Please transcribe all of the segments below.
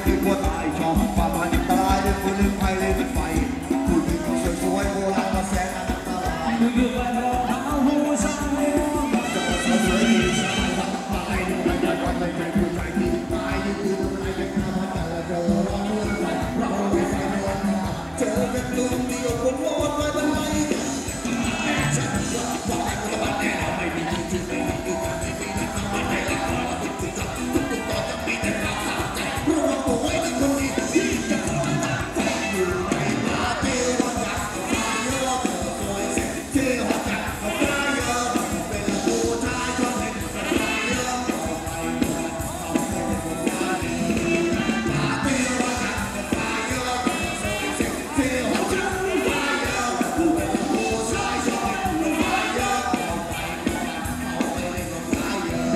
ที่กลัวตายชอบความอันตรายเล่นปืนเล่นไฟเล่นไฟผู้หญิงสวยๆโบราณมาแสนอันตรายอยู่ๆไปรอเอาหัวใจจะสวยดีสายรักตายดูแลใจวันใจผู้ใจดีตายยืนดูแลกันมาแต่ละเจอเราเมื่อไหร่เราไม่ใช่เมื่อไหร่เจอกันดวงเดียวคนรอดมาได้ฉันรักว่าแต่วันแน่ไม่มีที่ไม่มีที่ไม่มีที่ไม่ได้ละครทุกทุกทุกทุกต่อจะมีแต่ความสะใจเพราะว่าตัวไว้ในคนนี้ที่จะคอยมาใจอยู่ในมาเที่ยวรักมาเยอะเธอสวยเซ็กซี่หัวใจมาเยอะเป็นผู้ชายชอบเล่นมาเยอะต่อไปเอาไปเป็นคนงานมาเที่ยวรักมาเยอะสวยเซ็กซี่หัวใจมาเยอะเป็นผู้ชายชอบเล่นมาเยอะต่อไปเอาไปเป็นคนงานเยอะ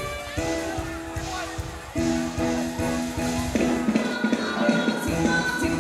Thank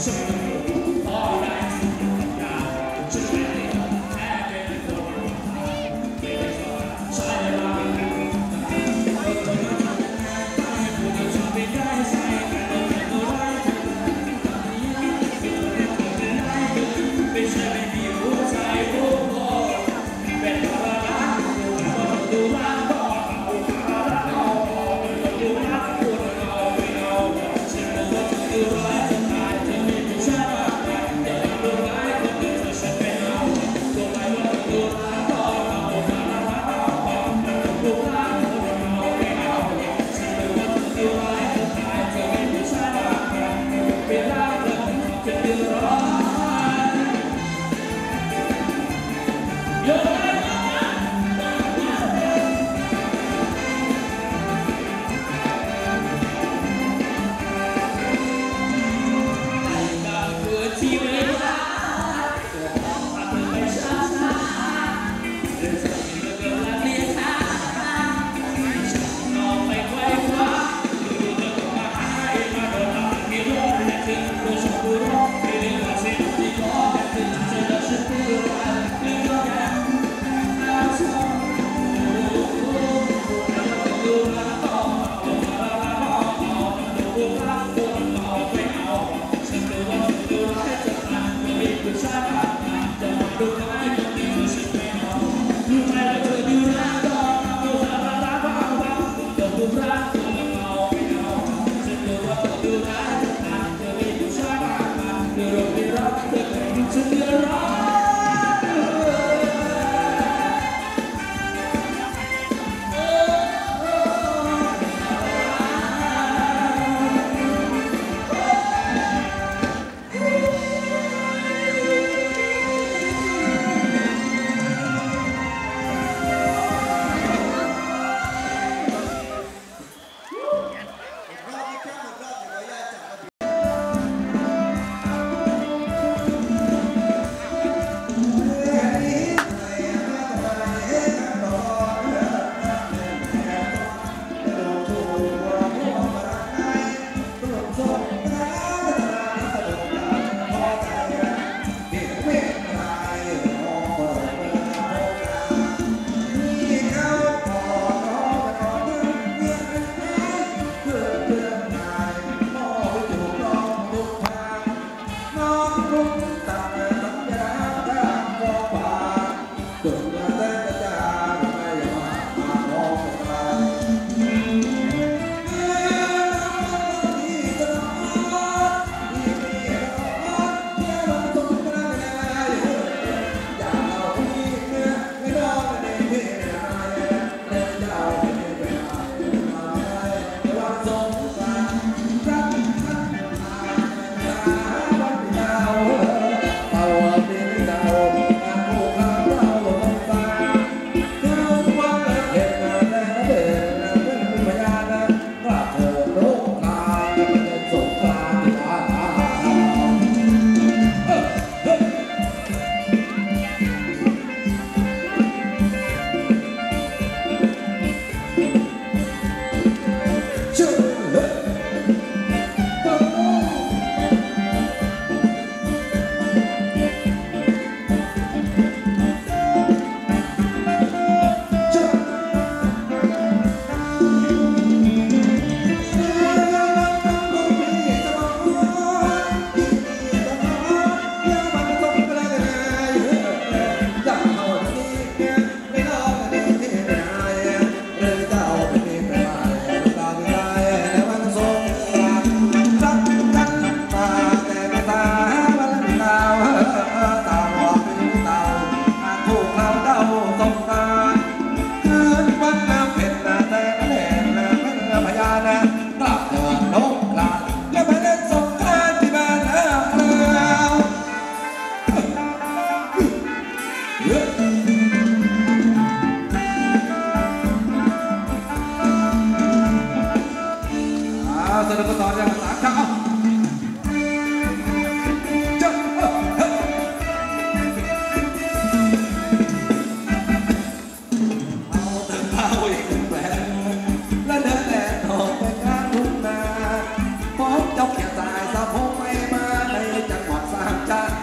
Thank you.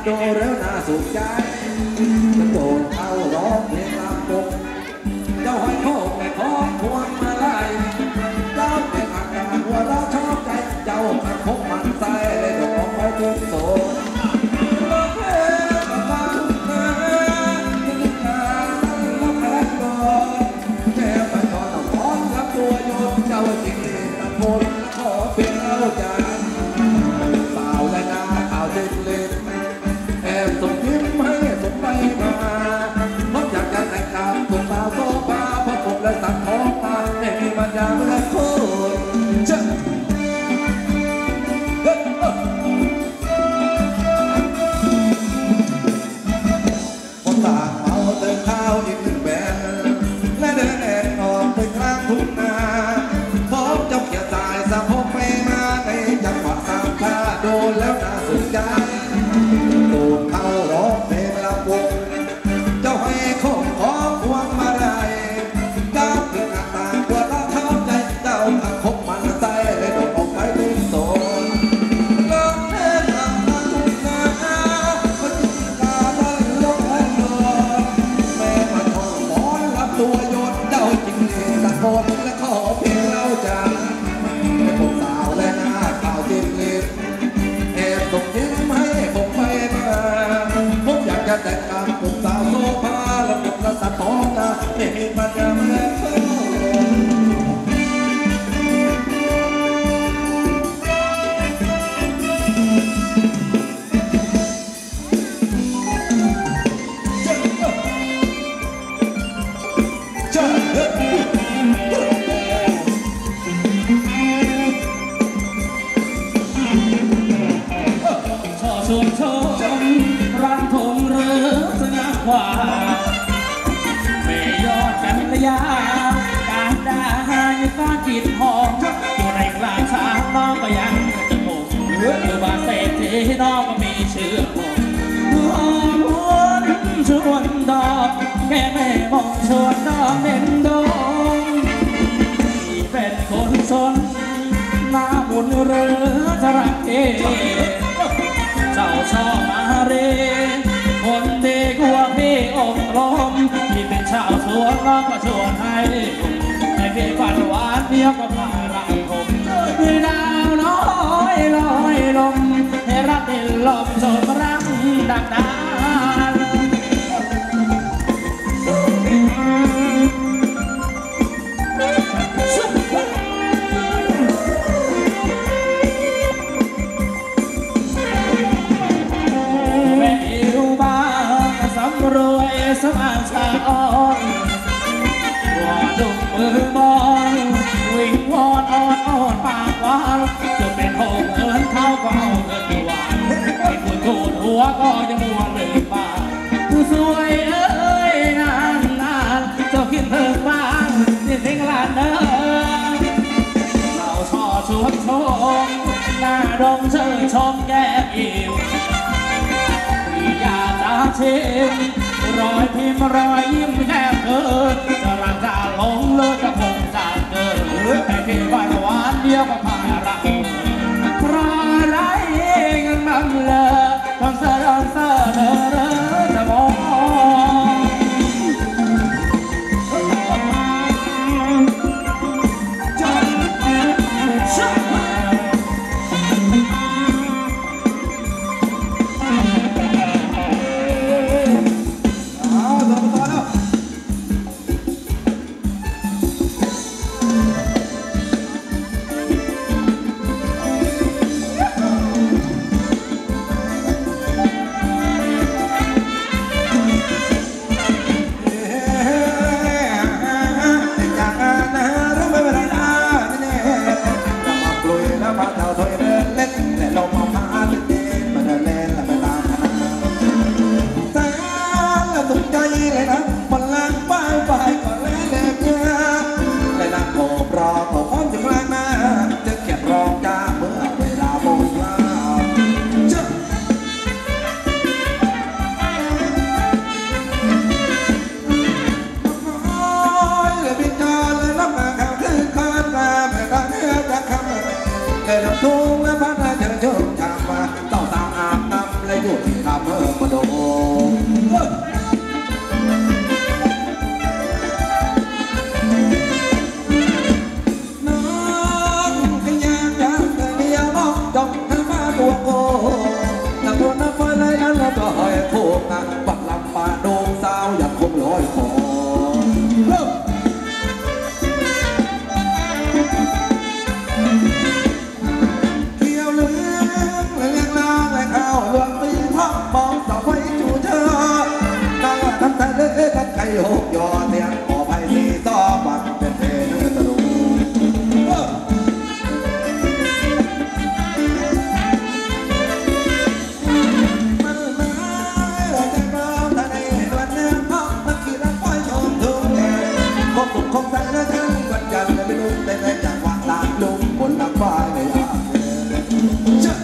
ดูแล้วน่าสุขใจกระโดดเข้าร้องเพลงลำวงเจ้าให้โคกแม่ขอพวงมาลัยเจ้าเป็นอาการหัวเราชอบใจเจ้ามันพกมันใส่เลยดอกไม้ทุกโศกเจ้าจริงตะโกนขอเป็นเล่าจานสาวและนาข่าวเด็กเล็กแอบส่งยิ้มให้ผมไปมาเพราะอยากจะแต่งงานกับสาวโซฟาเพราะผมและสั่งท้องมาไม่มีมันยามและโคตรผมตากเมาเติมข้าวอีกหนึ่งแบนและเดินแอบออกไปกลางทุ่งนาเจ้าเกี่ยวสายสะพกไปมาในจังหวะสามชาโดนแล้วน่าสนใจโดนเข้าร้องเพลงลำวงเจ้าให้ของขอควงมาได้เจ้าเป็นหน้าตาตัวเราเข้าใจเจ้าขังคบมันใส่เลยโดนออกไปทุกโซนลองเล่นลำมาทุกนาคนจิตตาได้ลงแอนโดนแม่มาทอนหมอนรับตัวโยนเจ้าจริงเลยตะโกนและขอเพลงเราจะผมสาวและหน้าข่าวจริงลิบแอบส่งยิ้มให้ผมไปมาผมอยากจะแต่งงานผมสาวโซฟาและผมและตัดท้องนะไม่มีปัญญาแม่รันทงเรือสง่ากว่าไม่ยอดกันระยะการได้ฟ้าจิตหอมอยู่ในกลางช้างน้องก็ยังจะคงอยู่บ้านเศรษฐีน้องก็มีชื่อผมหอมหวนชวนดอกแค่ไม่มองชวนดอกเด่นดงที่เป็นคนสนหน้าบุญเรือจะรักเอเจ้าชอบมาเรคนดีกว่าพี่อบรมที่เป็นชาวสวนน้องก็ชวนให้ให้พี่ฝันหวานเดียวก็พารักผมด้วยดาวน้อยลอยลมให้รักเป็นลมโสมรักดักดารวยสมานชาอ่อนว่าดุมมือบอลวิ่งวอนอ่อนอ่อนปากหวานจะเป็นโหงเงินเขาก็เอาเงินหวานให้คุณทูดหัวก็จะมัวลืมบ้านสวยเอ้ยนานนานเจ้าคิดถึงบ้านนี่ทิ้งลานเดินเราชอชวนชมหน้าดงเชิญชมแก้มอิ่มอยากจะชิมรอยพิมพ์รอยยิ้มแนบเกินจะรักจะหลงเลิกจะคงจะเกินแต่ที่หวานหวานเดียวก็พารักเพราะไรเงินมันเลอะต้องเสดอนเสดจะมองตัวโกนักตัวนักไฟไล่นั้นแล้วก็หอยโคกบัดลำปาโดงสาวอยากคงลอยคอเกี่ยวเหลืองเลี้ยงนางและข้าวหลวงตีพักมองสาวไฟจูเธอนางทำแต่เล่กันไก่หกยอเตียงขอไปสีต่อบังเป็นเพลงตะลุคงแต่ละทั้งวันจันทร์ไม่รู้ได้ไงจากว่าตามลุงบนลำบากในยามเจ้า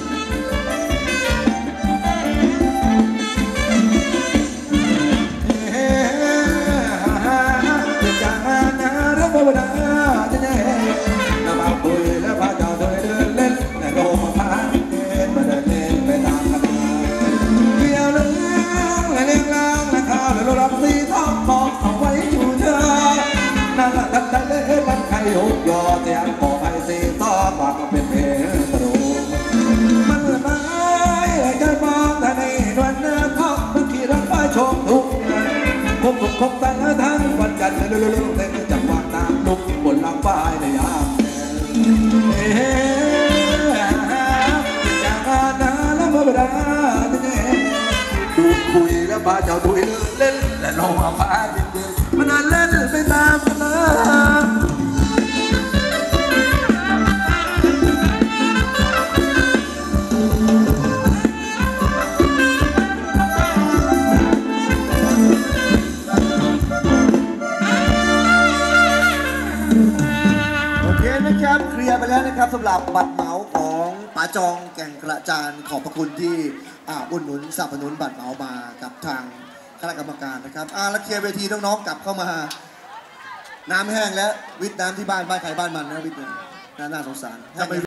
จากงานนะรับบวดาจะแน่น้ำมาคุยแล้วพาเจ้าเดินเล่นแต่โลมาพาเดินมาเดินเล่นไปตามกันเกี่ยวเรื่องและเลี้ยงล้างและข้าวและรถสีทองมองเอาไว้อยู่เธอนั่งทัดได้เลยมันใครหกยอเสียงขอไปสีต่อปากเป็นเพลงตรูมันไม้ใจมองแต่ในวันเนื้อทองมันขี่รถไฟชมทุกคงคงแต่ละทั้งวันจันทร์ลุเต้นจังหวะน้ำลุกบนลำป้ายในยามจากงานนะแล้วมาบดาดูคุยแล้วพาเจ้าดุยเล่นและลงมาพาจริงๆมันเล่นไปตามกันนะโอเคนะครับเคลียร์ไปแล้วนะครับสำหรับบัตรเหมาของป๋าจองแก่งกระจานขอบพระคุณที่อุดหนุนสนับสนุนบัตรเหมามากับทางคณะกรรมการนะครับแล้วเคลียร์เวทีน้องๆกลับเข้ามาน้ำแห้งแล้ววิทย์น้ำที่บ้านใครบ้านมันนะวิทย์น่าสงสาร